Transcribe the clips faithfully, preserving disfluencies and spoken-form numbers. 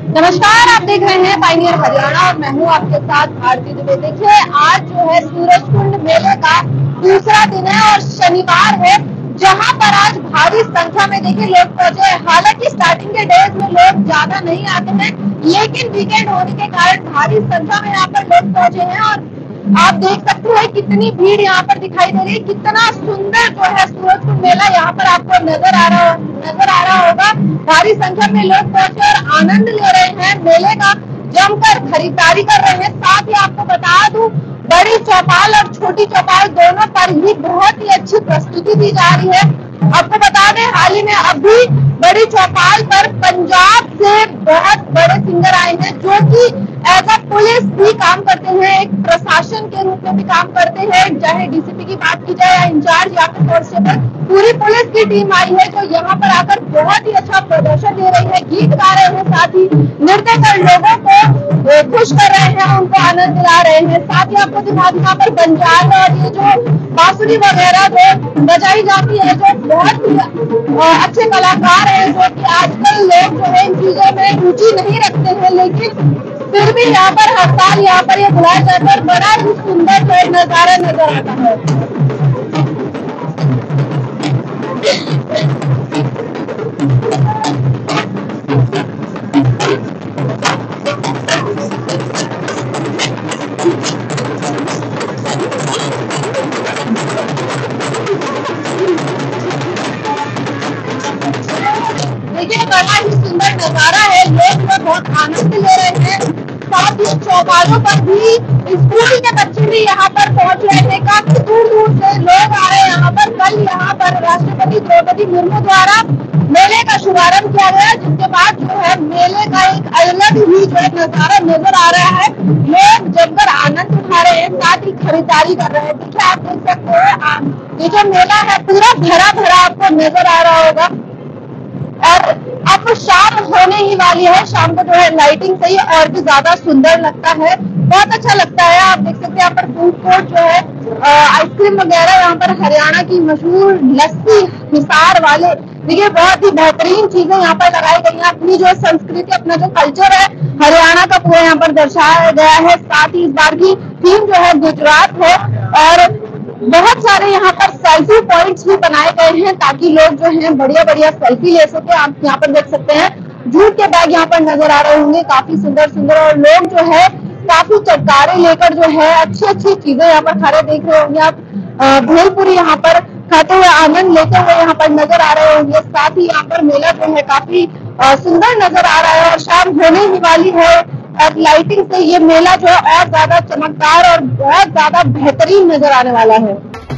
नमस्कार, आप देख रहे हैं पायनियर हरियाणा और मैं हूं आपके साथ भारती दुबे। देखिए, आज जो है सूरजकुंड मेले का दूसरा दिन है और शनिवार है, जहां पर आज भारी संख्या में देखिए लोग पहुंचे। हालांकि स्टार्टिंग के डेज में लोग ज्यादा नहीं आते हैं, लेकिन वीकेंड होने के कारण भारी संख्या में यहाँ पर लोग पहुंचे हैं और आप देख सकते हैं कितनी भीड़ यहाँ पर दिखाई दे रही है। कितना सुंदर जो है सूरजकुंड मेला यहाँ पर आपको नजर आ रहा नजर आ रहा होगा। भारी संख्या में लोग पहुंचे और आनंद ले रहे हैं मेले का, जमकर खरीदारी कर रहे हैं। साथ ही आपको बता दूं, बड़ी चौपाल और छोटी चौपाल दोनों पर ही बहुत ही अच्छी प्रस्तुति दी जा रही है। आपको बता दें, हाल ही में अभी बड़ी चौपाल पर पंजाब से बहुत बड़े सिंगर आए हैं, जो कि एज अ पुलिस भी काम करते हैं, एक प्रशासन के रूप में भी काम करते हैं। चाहे डीसीपी की बात की जाए या इंचार्ज या फिर कांस्टेबल, पूरी पुलिस की टीम आई है जो यहाँ पर आकर बहुत ही अच्छा प्रदर्शन दे रही है, गीत गा रहे हैं, साथ ही नृत्य कर लोगों को खुश कर रहे हैं, उनको आनंद दिला रहे हैं। साथ ही आपको दिखा यहाँ पर बंजार और ये जो बांसुरी वगैरह जो बजाई जाती है, जो बहुत ही अच्छे कलाकार हैं, जो कि आजकल लोग जो है इन चीजों में रुचि नहीं रखते हैं, लेकिन फिर भी यहाँ पर हर साल यहाँ पर ये बुलाया जाता है। बड़ा ही सुंदर जो नजारा नजर आता है। देखिए, बड़ा ही सुंदर नजारा है, लोग तो बहुत आनंद ले रहे हैं। साथ ही चौपालों पर भी स्कूल के बच्चे भी यहाँ पर पहुंच रहे हैं। काफी दूर दूर से लोग आ रहे हैं यहाँ पर। कल यहाँ पर राष्ट्रपति द्रौपदी मुर्मू द्वारा मेले का शुभारंभ किया गया, जिसके बाद जो है मेले का एक अलग ही जो है नजारा नजर आ रहा है। लोग जमकर आनंद उठा रहे हैं, साथ ही खरीदारी कर रहे हैं। देखिए, आप देख सकते हैं, ये जो मेला है पूरा भरा भरा आपको नजर आ रहा होगा। और अब शाम होने ही वाली है, शाम को जो है लाइटिंग से ही और भी ज्यादा सुंदर लगता है, बहुत अच्छा लगता है। आप देख सकते हैं यहाँ पर फूड कोर्ट जो है, आइसक्रीम वगैरह, यहाँ पर हरियाणा की मशहूर लस्सी हिसार वाले, देखिए बहुत ही बेहतरीन चीजें यहाँ पर लगाई गई हैं। अपनी जो संस्कृति, अपना जो कल्चर है हरियाणा का पूरा यहाँ पर दर्शाया गया है। साथ ही इस बार की थीम जो है गुजरात है और बहुत सारे यहाँ पर सेल्फी पॉइंट्स भी बनाए गए हैं, ताकि लोग जो हैं बढ़िया बढ़िया सेल्फी ले सके। आप यहाँ पर देख सकते हैं जूट के बैग यहाँ पर नजर आ रहे होंगे, काफी सुंदर सुंदर, और लोग जो है काफी चटकारे लेकर जो है अच्छी अच्छी चीजें यहाँ पर खा रहे देख रहे होंगे आप। भेलपुरी यहाँ पर खाते हुए आनंद लेते हुए यहाँ पर नजर आ रहे होंगे। साथ ही यहाँ पर मेला जो है काफी सुंदर नजर आ रहा है और शाम होने ही वाली है और लाइटिंग से ये मेला जो है और ज्यादा चमकदार और बहुत ज्यादा बेहतरीन नजर आने वाला है।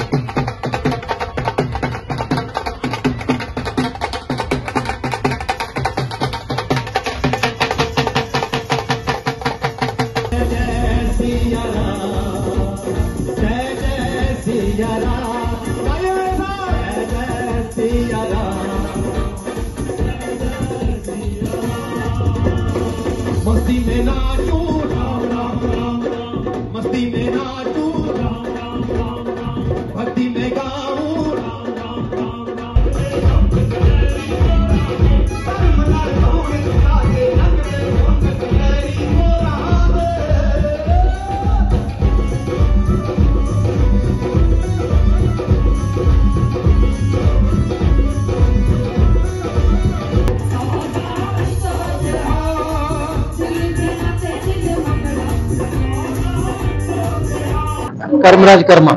मस्ती में नाचू राम राम राम राम, मस्ती में नाचू राम राम राम राम, भक्ति में गाऊं राम राम राम राम। कर्मराज कर्मा,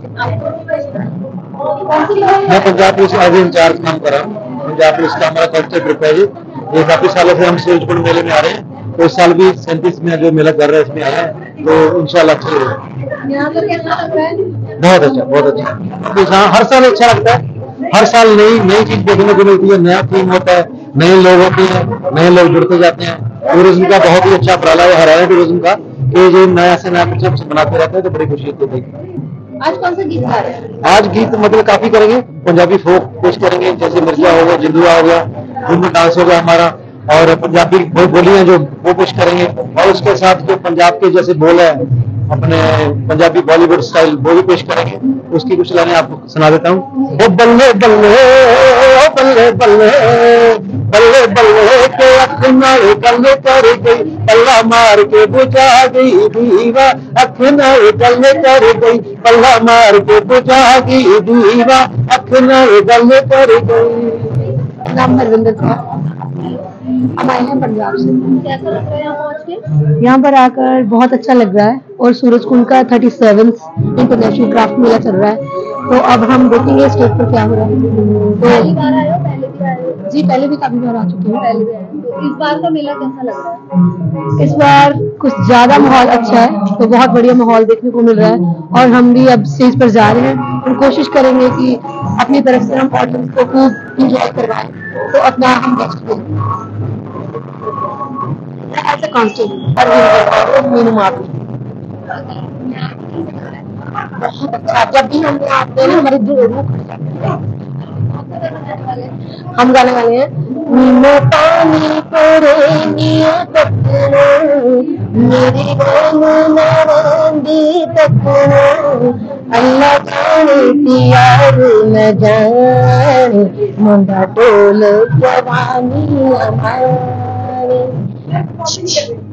मैं पंजाब पुलिस एज इंचार्ज काम कर रहा हूँ। पंजाब पुलिस का हमारा कल्चर ट्रिप है। ये काफी सालों से हम सूरजकुंड मेले में आ रहे हैं, तो इस साल भी सैंतीस में जो मेला कर रहे हैं इसमें आए हैं, तो इंशाल्लाह अच्छा रहेगा। बहुत अच्छा, बहुत अच्छा। तो हर साल अच्छा लगता है, हर साल नई नई चीज देखने को मिलती है, नया थीम होता है, नए लोग होते हैं, नए लोग जुड़ते जाते हैं। टूरिज्म का बहुत ही अच्छा उपराला है हरियाणा टूरिज्म का, कि जो नया से नया कुछ बनाते रहते हैं, तो बड़ी खुशी होती है। आज कौन सा गीत गा रहे हैं? आज गीत मतलब काफी करेंगे, पंजाबी फोक पेश करेंगे, जैसे मिर्जा हो गया, जिंदुआ हो गया, घूमर डांस हो गया हमारा, और पंजाबी बोलियां जो वो पेश करेंगे, और उसके साथ जो पंजाब के जैसे बोल है अपने पंजाबी बॉलीवुड स्टाइल वो भी पेश करेंगे। उसकी कुछ लाइनें आपको सुना देता हूँ। ओ बल्ले बल्ले ओ बल्ले बल्ले बल्ले बल्ले के अख नाले गल कर गई पल्ला मार के बुझा गई दीवा, अख नाले गल कर गई पल्ला मार के बुझा गई दीवा, अख नाले गल कर गई। नाम हरविंदर कौर, हम आए हैं पंजाब से। कैसा लग रहा है यहाँ पहुँच के? यहाँ पर आकर बहुत अच्छा लग रहा है और सूरज कुंड का थर्टी सेवंथ इंटरनेशनल क्राफ्ट मेला चल रहा है, तो अब हम देखेंगे स्टेज पर क्या हो रहा है। तो पहली बार आए हो? पहले भी आए हो? जी पहले भी काफी बार आ चुके हैं। पहले भी आए हो। तो इस बार का मेला कैसा लग रहा है? इस बार कुछ ज्यादा माहौल अच्छा है, तो बहुत बढ़िया माहौल देखने को मिल रहा है और हम भी अब स्टेज पर जा रहे हैं और कोशिश करेंगे कि अपनी तरफ से हम ऑडियंस को खूब इंजॉय करवाएं, तो अपना हम बेस्ट दें। एज ए कांस्टेंट और मीनू माफी बहुत अच्छा, जब भी हम यहाँ आते हैं हमारे दिल रूह खुल जाते हैं। हम गाने वाले हैं नीनो पानी पड़े नियो तकनो मेरी राम नारंगी तकनो अल्लाह जाने यार न जाने मुंडा टोल जवानी हमारी।